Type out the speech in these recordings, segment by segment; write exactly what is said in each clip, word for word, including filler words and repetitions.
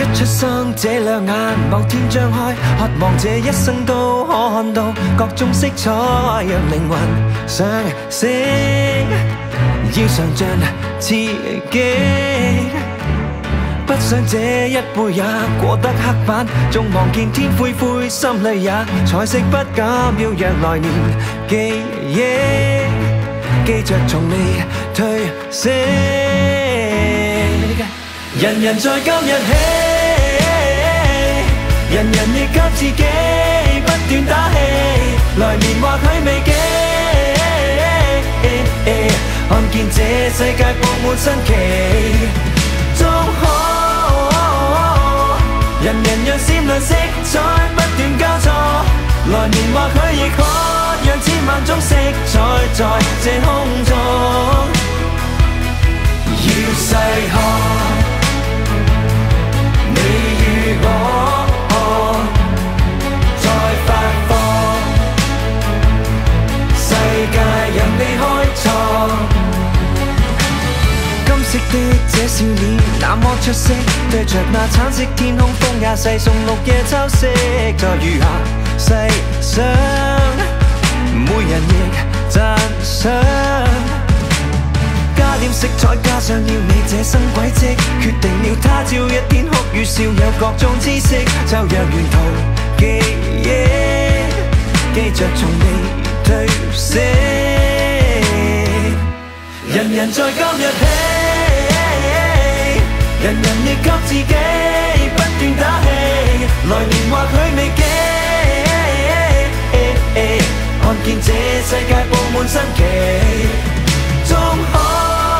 一出生這兩眼，某天張開，渴望這一生都可看到各種色彩，讓靈魂上升，要上進刺激。不想這一輩也過得刻板，縱望見天灰灰，心裡也彩色不減，要讓來年記憶記着從未褪色。人人在今日起，人人亦給自己不斷打氣，來年或許未幾，看見這世界佈滿新奇，終可人人讓閃亮色彩不斷交錯，來年或許亦可讓千萬種色彩在這空中要細看。你與我再發放，世界任你開創。金色的這少年那麼出色，對着那橙色天空，風也細送綠野秋色。在餘下世上，每人亦讚賞。加點色彩，加上要你這生軌跡，決定了他朝一天哭與笑有各種知識，就讓沿途記憶記着從未褪色。人人在今日起，人人亦給自己不斷打氣，來年或許未幾，看見這世界佈滿新奇，終可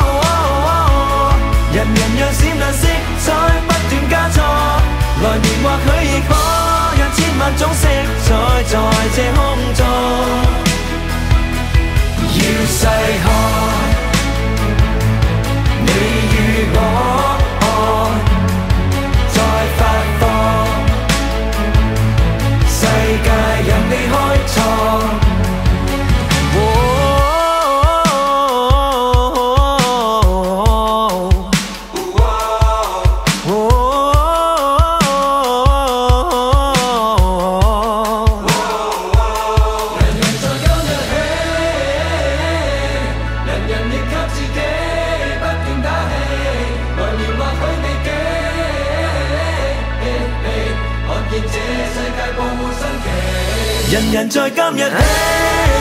人人讓閃亮色彩不斷加錯，來年或許亦可讓千萬種色彩在這空中要細看。你與我再發放，世界任你開創。人人在今日起。